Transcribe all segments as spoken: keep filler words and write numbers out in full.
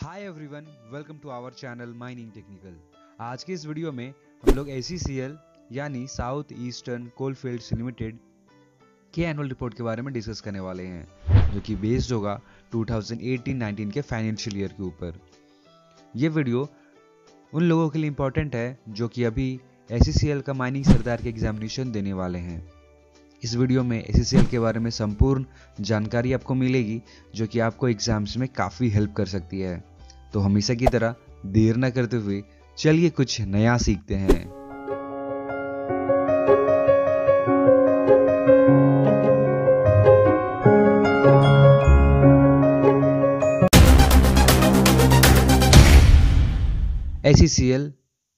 Hi everyone, welcome to our channel mining technical. आज के इस वीडियो में हम लोग ए सी सी एल यानी साउथ ईस्टर्न कोलफील्ड्स लिमिटेड के एनुअल रिपोर्ट के बारे में डिस्कस करने वाले हैं, जो कि बेस्ड होगा टू थाउजेंड एटीन नाइनटीन के फाइनेंशियल ईयर के ऊपर। ये वीडियो उन लोगों के लिए इम्पोर्टेंट है जो कि अभी ए सी सी एल का माइनिंग सरदार के एग्जामिनेशन देने वाले हैं। इस वीडियो में ए सी सी एल के बारे में संपूर्ण जानकारी आपको मिलेगी, जो कि आपको एग्जाम्स में काफ़ी हेल्प कर सकती है। तो हमेशा की तरह देर न करते हुए चलिए कुछ नया सीखते हैं। A C C L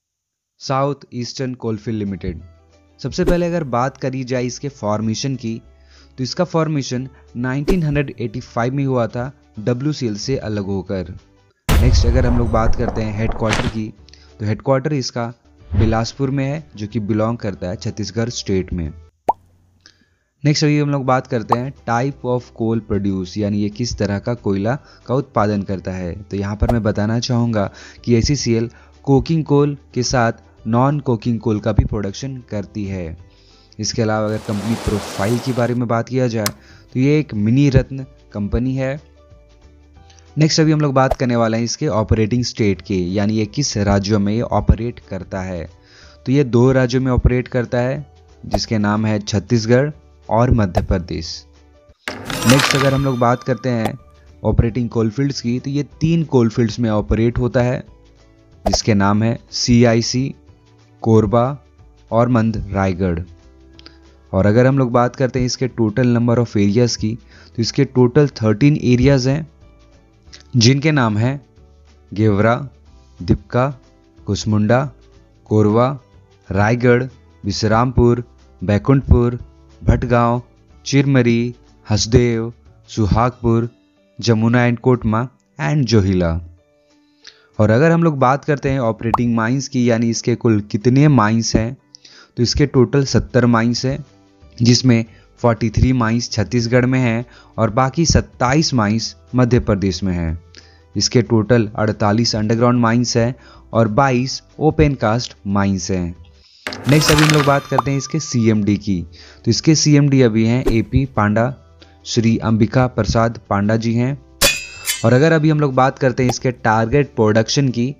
south eastern coalfield limited. सबसे पहले अगर बात करी जाए इसके फॉर्मेशन की, तो इसका फॉर्मेशन नाइनटीन एटी फाइव में हुआ था डब्ल्यू सी एल से अलग होकर। नेक्स्ट अगर हम लोग बात करते हैं हेडक्वार्टर की, तो हेडक्वार्टर इसका बिलासपुर में है, जो कि बिलोंग करता है छत्तीसगढ़ स्टेट में। नेक्स्ट अभी हम लोग बात करते हैं टाइप ऑफ कोल प्रोड्यूस, यानी ये किस तरह का कोयला का उत्पादन करता है। तो यहाँ पर मैं बताना चाहूँगा कि ए C C L coking coal के साथ नॉन कोकिंग कोल का भी प्रोडक्शन करती है। इसके अलावा अगर कंपनी प्रोफाइल के बारे में बात किया जाए, तो ये एक मिनी रत्न कंपनी है। नेक्स्ट अभी हम लोग बात करने वाले हैं इसके ऑपरेटिंग स्टेट के, यानी ये किस राज्यों में ये ऑपरेट करता है। तो ये दो राज्यों में ऑपरेट करता है, जिसके नाम है छत्तीसगढ़ और मध्य प्रदेश। नेक्स्ट अगर हम लोग बात करते हैं ऑपरेटिंग कोलफील्ड्स की, तो ये तीन कोलफील्ड्स में ऑपरेट होता है, जिसके नाम है सी आई सी, कोरबा और मंद रायगढ़। और अगर हम लोग बात करते हैं इसके टोटल नंबर ऑफ एरियाज की, तो इसके टोटल थर्टीन एरियाज हैं, जिनके नाम है गेवरा, दीपका, कुसमुंडा, कोरवा, रायगढ़, विश्रामपुर, बैकुंठपुर, भटगांव, चिरमरी, हसदेव, सुहागपुर, जमुना एंड कोटमा एंड जोहिला। और अगर हम लोग बात करते हैं ऑपरेटिंग माइंस की, यानी इसके कुल कितने माइंस हैं, तो इसके टोटल सत्तर माइंस हैं, जिसमें तैंतालीस माइंस छत्तीसगढ़ में हैं और बाकी सत्ताईस माइंस मध्य प्रदेश में हैं। इसके टोटल अड़तालीस अंडरग्राउंड माइंस हैं और बाईस ओपन कास्ट माइंस हैं। नेक्स्ट अभी हम लोग बात करते हैं इसके सी एम डी की, तो इसके सी एम डी अभी हैं ए पी पांडा, श्री अंबिका प्रसाद पांडा जी हैं। और अगर अभी हम लोग बात करते हैं इसके टारगेट प्रोडक्शन की,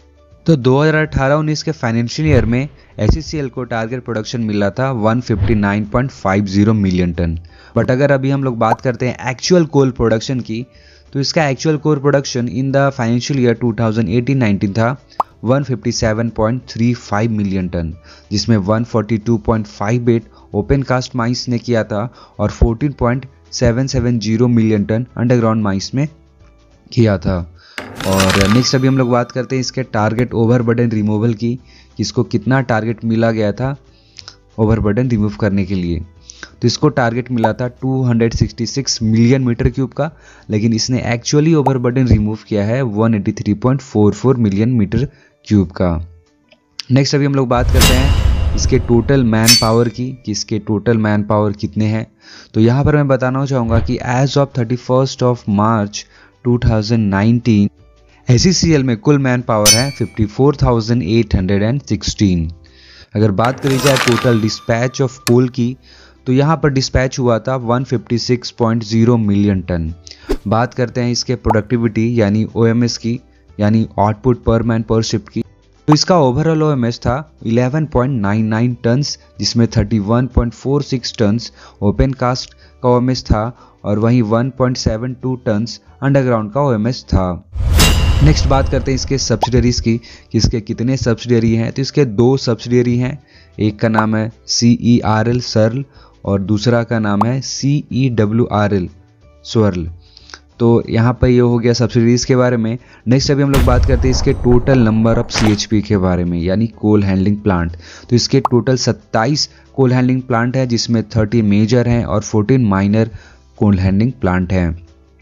तो दो हज़ार अठारह उन्नीस के फाइनेंशियल ईयर में ए सी सी एल को टारगेट प्रोडक्शन मिला था एक सौ उनसठ पॉइंट पाँच शून्य मिलियन टन। बट अगर अभी हम लोग बात करते हैं एक्चुअल कोल प्रोडक्शन की, तो इसका actual coal production in the financial year two thousand eighteen nineteen था एक सौ सत्तावन पॉइंट तीन पाँच मिलियन टन, जिसमें एक सौ बयालीस पॉइंट पाँच आठ ओपन कास्ट माइंस ने किया था और चौदह पॉइंट सात सात शून्य मिलियन टन अंडरग्राउंड माइंस में किया था। और नेक्स्ट अभी हम लोग बात करते हैं इसके टारगेट ओवरबर्डन रिमूवल की, इसको कितना टारगेट मिला गया था ओवरबर्डन रिमूव करने के लिए। तो इसको टारगेट मिला था दो सौ छियासठ मिलियन मीटर क्यूब का, लेकिन इसने एक्चुअली ओवरबर्डन रिमूव किया है एक सौ तिरासी पॉइंट चार चार मिलियन मीटर क्यूब का। नेक्स्ट अभी हम लोग बात करते हैं इसके टोटल मैन पावर की, कि इसके टोटल मैन पावर कितने हैं। तो यहाँ पर मैं बताना चाहूँगा कि as of thirty first of March two thousand nineteen A C C L में कुल मैन पावर है चौवन हज़ार आठ सौ सोलह। अगर बात करी जाए टोटल डिस्पैच ऑफ कोल की, तो यहाँ पर डिस्पैच हुआ था एक सौ छप्पन पॉइंट शून्य मिलियन टन। बात करते हैं इसके प्रोडक्टिविटी यानी ओ एम एस की, यानी आउटपुट पर मैन पर शिफ्ट की, तो इसका ओवरऑल ओ एम एस था ग्यारह पॉइंट नौ नौ टन्स, जिसमें इकतीस पॉइंट चार छह टन्स ओपन कास्ट का ओ एम एस था और वहीं एक पॉइंट सात दो टन्स अंडरग्राउंड का ओ एम एस था। नेक्स्ट बात करते हैं इसके सब्सिडरीज की, कि इसके कितने सब्सिडरी हैं। तो इसके दो सब्सिडरी हैं, एक का नाम है सी ई आर एल सर्ल और दूसरा का नाम है C E W R L स्वर्ल। तो यहाँ पर ये हो गया सब्सिडरीज के बारे में। नेक्स्ट अभी हम लोग बात करते हैं इसके total number of C H P के बारे में, यानी कोल हैंडलिंग प्लांट। तो इसके टोटल सत्ताईस कोल हैंडलिंग प्लांट है, जिसमें तीस मेजर हैं और चौदह माइनर कोल हैंडलिंग प्लांट हैं।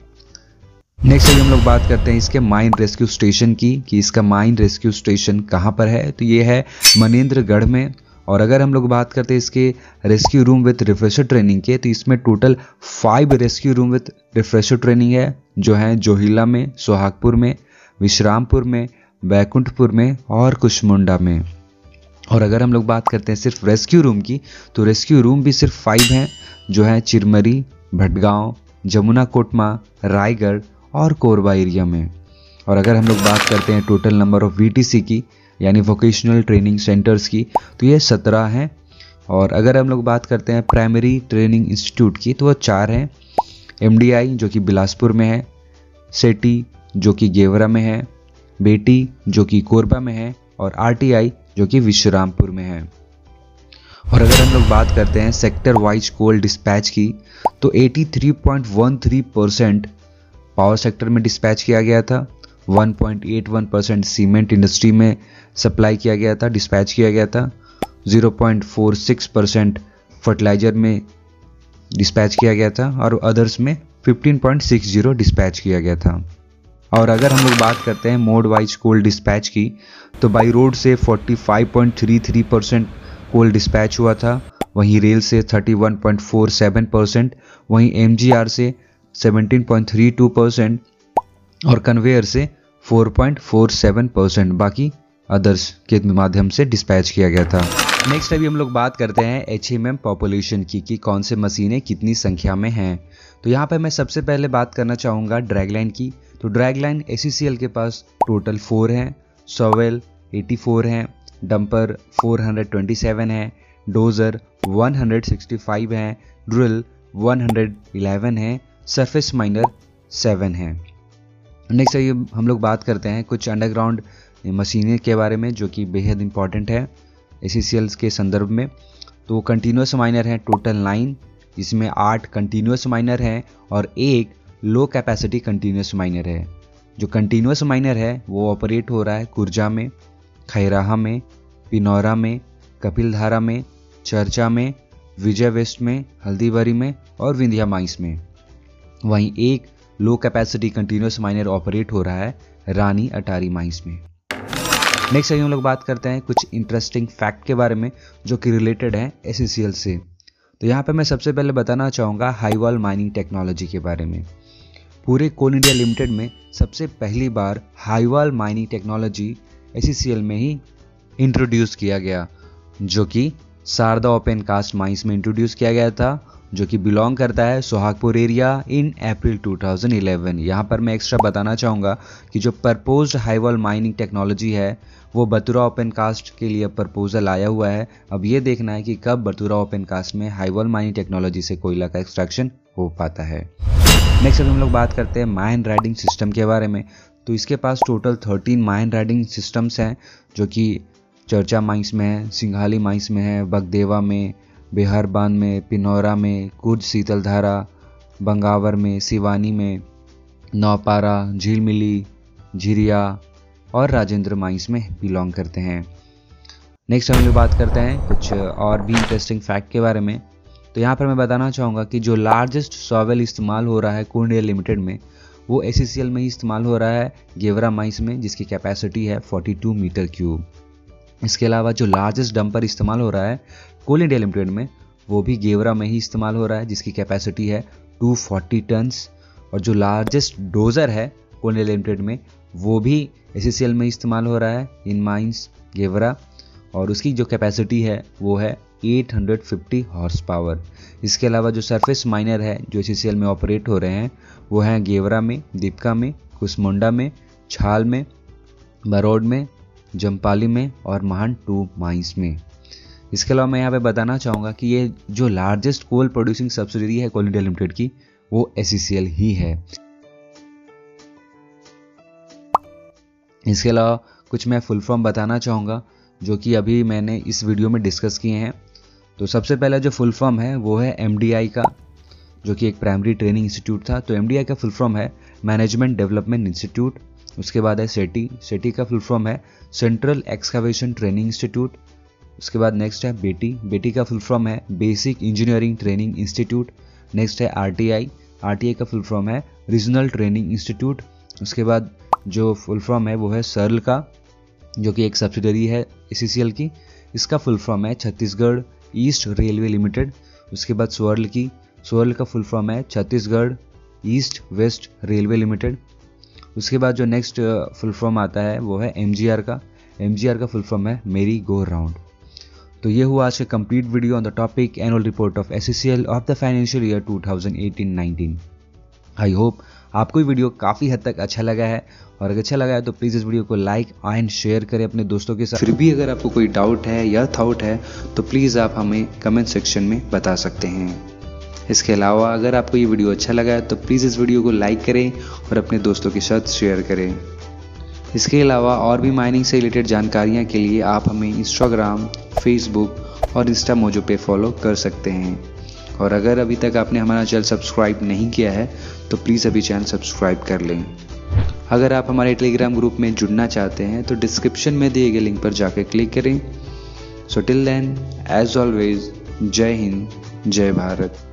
नेक्स्ट अभी हम लोग बात करते हैं इसके माइन रेस्क्यू स्टेशन की, कि इसका माइन रेस्क्यू स्टेशन कहाँ पर है। तो ये है मनेंद्रगढ़ में। और अगर हम लोग बात करते हैं इसके rescue room with refresher training के, तो इसमें total five rescue room with refresher training है, जो है जोहिला में, सोहागपुर में, विश्रामपुर में, बैकुंठपुर में और कुशमुंडा में। और अगर हम लोग बात करते हैं सिर्फ रेस्क्यू रूम की, तो रेस्क्यू रूम भी सिर्फ फाइव हैं, जो हैं चिरमरी, भटगांव, जमुना कोटमा, रायगढ़ और कोरबा एरिया में। और अगर हम लोग बात करते हैं टोटल नंबर ऑफ वीटीसी की, यानी वोकेशनल ट्रेनिंग सेंटर्स की, तो ये सत्रह हैं। और अगर हम लोग बात करते हैं प्राइमरी ट्रेनिंग इंस्टीट्यूट की, तो वो चार हैं। एमडीआई जो कि बिलासपुर में है, सेटी जो कि गेवरा में है, बेटी जो कि कोरबा में है और आरटीआई जो कि विश्रामपुर में है। और अगर हम लोग बात करते हैं सेक्टर वाइज कोल डिस्पैच की, तो तिरासी पॉइंट एक तीन परसेंट पावर सेक्टर में डिस्पैच किया गया था, एक पॉइंट आठ एक परसेंट सीमेंट इंडस्ट्री में सप्लाई किया गया था, डिस्पैच किया गया था, ज़ीरो पॉइंट चार छह परसेंट फर्टिलाइजर में डिस्पैच किया गया था और अदर्स में पंद्रह पॉइंट छह शून्य डिस्पैच किया गया था। और अगर हम लोग बात करते हैं मोड वाइज कोल डिस्पैच की, तो बाई रोड से पैंतालीस पॉइंट तीन तीन परसेंट कोल डिस्पैच हुआ था, वहीं रेल से इकतीस पॉइंट चार सात परसेंट, वहीं एमजीआर से सत्रह पॉइंट तीन दो परसेंट और कन्वेयर से चार पॉइंट चार सात परसेंट, बाकी अदर्स के माध्यम से डिस्पैच किया गया था। नेक्स्ट अभी हम लोग बात करते हैं एचएमएम पॉपुलेशन की कि कौन से मशीनें कितनी संख्या में हैं। तो यहाँ पे मैं सबसे पहले बात करना चाहूँगा ड्रैगलाइन की। तो ड्रैगलाइन एसीसीएल के पास टोटल फोर हैं, सॉवेल चौरासी हैं, डंपर चार सौ सत्ताईस हैं, डोजर एक सौ पैंसठ हैं, ड्रिल एक सौ ग्यारह हैं, सरफेस माइनर सेवन हैं। नेक्स्ट ये हम लोग बात करते हैं कुछ अंडरग्राउंड मशीनें के बारे में जो कि बेहद इंपॉर्टेंट है एसीसीएल के संदर्भ में। तो कंटिन्यूस माइनर हैं टोटल नाइन, जिसमें आठ कंटिन्यूस माइनर हैं और एक लो कैपेसिटी कंटिन्यूस माइनर है। जो कंटिन्यूस माइनर है वो ऑपरेट हो रहा है कुर्जा में, खैराहा में, पिनौरा में, कपिलधारा में, चर्चा में, विजय वेस्ट में, हल्दीबारी में और विंध्या माइंस में। वहीं एक low capacity continuous miner operate हो रहा है रानी अटारी माइंस में। नेक्स्ट हम लोग बात करते हैं कुछ इंटरेस्टिंग फैक्ट के बारे में जो कि रिलेटेड है एसीसीएल से। तो यहाँ पे मैं सबसे पहले बताना चाहूँगा हाईवॉल माइनिंग टेक्नोलॉजी के बारे में। पूरे कोल इंडिया लिमिटेड में सबसे पहली बार हाईवॉल माइनिंग टेक्नोलॉजी एसीसीएल में ही इंट्रोड्यूस किया गया, जो कि शारदा ओपन कास्ट माइंस में इंट्रोड्यूस किया गया था, जो कि बिलोंग करता है सोहागपुर एरिया इन अप्रैल दो हज़ार ग्यारह। यहाँ पर मैं एक्स्ट्रा बताना चाहूँगा कि जो प्रपोज्ड हाईवॉल माइनिंग टेक्नोलॉजी है वो बतुरा ओपन कास्ट के लिए प्रपोजल आया हुआ है। अब ये देखना है कि कब बतुरा ओपन कास्ट में हाईवॉल माइनिंग टेक्नोलॉजी से कोयला का एक्सट्रैक्शन हो पाता है। नेक्स्ट अगर हम लोग बात करते हैं माइन राइडिंग सिस्टम के बारे में, तो इसके पास total thirteen mine riding systems हैं जो कि चर्चा माइंस में है, सिंघाली माइंस में है, बगदेवा में, बिहारबान में, पिनौरा में, कुर्ज शीतलधारा, बंगावर में, सिवानी में, नौपारा, झीलमिली, झिरिया और राजेंद्र माइंस में बिलोंग करते हैं। नेक्स्ट हम लोग बात करते हैं कुछ और भी इंटरेस्टिंग फैक्ट के बारे में। तो यहाँ पर मैं बताना चाहूँगा कि जो लार्जेस्ट सॉवेल इस्तेमाल हो रहा है कोल इंडिया लिमिटेड में वो एसीसीएल में ही इस्तेमाल हो रहा है गेवरा माइंस में, जिसकी कैपेसिटी है बयालीस मीटर क्यूब। इसके अलावा जो लार्जेस्ट डंपर इस्तेमाल हो रहा है कोल इंडिया लिमिटेड में वो भी गेवरा में ही इस्तेमाल हो रहा है, जिसकी कैपेसिटी है दो सौ चालीस टन्स। और जो लार्जेस्ट डोजर है कोल इंडिया लिमिटेड में वो भी एसीसीएल में इस्तेमाल हो रहा है इन माइंस गेवरा, और उसकी जो कैपेसिटी है वो है आठ सौ पचास हॉर्स पावर। इसके अलावा जो सरफेस माइनर है जो एसीसीएल में ऑपरेट हो रहे हैं वो हैं गेवरा में, दीपका में, कुसमुंडा में, छाल में, बरौड में, जमपाली में और महान टू माइंस में। इसके अलावा मैं यहाँ पे बताना चाहूँगा कि ये जो लार्जेस्ट कोल प्रोड्यूसिंग सब्सिडरी है कोल इंडिया लिमिटेड की वो एसीसीएल ही है। इसके अलावा कुछ मैं फुल फॉर्म बताना चाहूँगा जो कि अभी मैंने इस वीडियो में डिस्कस किए हैं। तो सबसे पहला जो फुल फॉर्म है वो है एमडीआई का, जो कि एक प्राइमरी ट्रेनिंग इंस्टीट्यूट था। तो एमडीआई का फुल फॉर्म है मैनेजमेंट डेवलपमेंट इंस्टीट्यूट। उसके बाद है सेटी, सेटी का फुल फॉर्म है सेंट्रल एक्सकावेशन ट्रेनिंग इंस्टीट्यूट। उसके बाद नेक्स्ट है बेटी, बेटी का फुल फॉर्म है basic engineering training institute. Next है आरटीआई, आरटीआई का फुल फॉर्म है रीजनल ट्रेनिंग इंस्टीट्यूट। उसके बाद जो फुल फॉर्म है वो है सर्ल का, जो कि एक सब्सिडरी है एसीसीएल की। इसका फुल फॉर्म है छत्तीसगढ़ ईस्ट रेलवे लिमिटेड। उसके बाद स्वर्ल की, स्वर्ल का फुल फॉर्म है Chhattisgarh east west railway limited. उसके बाद जो नेक्स्ट फुल फॉर्म आता है वो है एम जी आर का। एम जी आर का फुल फॉर्म है मेरी गो राउंड। तो ये हुआ आज का complete video on the topic annual report of S E C L of the financial year two thousand eighteen nineteen. I hope आपको ये वीडियो काफ़ी हद तक अच्छा लगा है, और अगर अच्छा लगा है तो प्लीज़ इस वीडियो को लाइक एंड शेयर करें अपने दोस्तों के साथ। फिर भी अगर आपको कोई डाउट है या थॉट है तो प्लीज़ आप हमें कमेंट सेक्शन में बता सकते हैं। इसके अलावा अगर आपको ये वीडियो अच्छा लगा है तो प्लीज़ इस वीडियो को लाइक करें और अपने दोस्तों के साथ शेयर करें। इसके अलावा और भी माइनिंग से रिलेटेड जानकारियाँ के लिए आप हमें इंस्टाग्राम, फेसबुक और इंस्टा मोजो पे फॉलो कर सकते हैं। और अगर अभी तक आपने हमारा चैनल सब्सक्राइब नहीं किया है तो प्लीज़ अभी चैनल सब्सक्राइब कर लें। अगर आप हमारे टेलीग्राम ग्रुप में जुड़ना चाहते हैं तो डिस्क्रिप्शन में दिए गए लिंक पर जाकर क्लिक करें। So till then, as always, Jai Hind, जय भारत।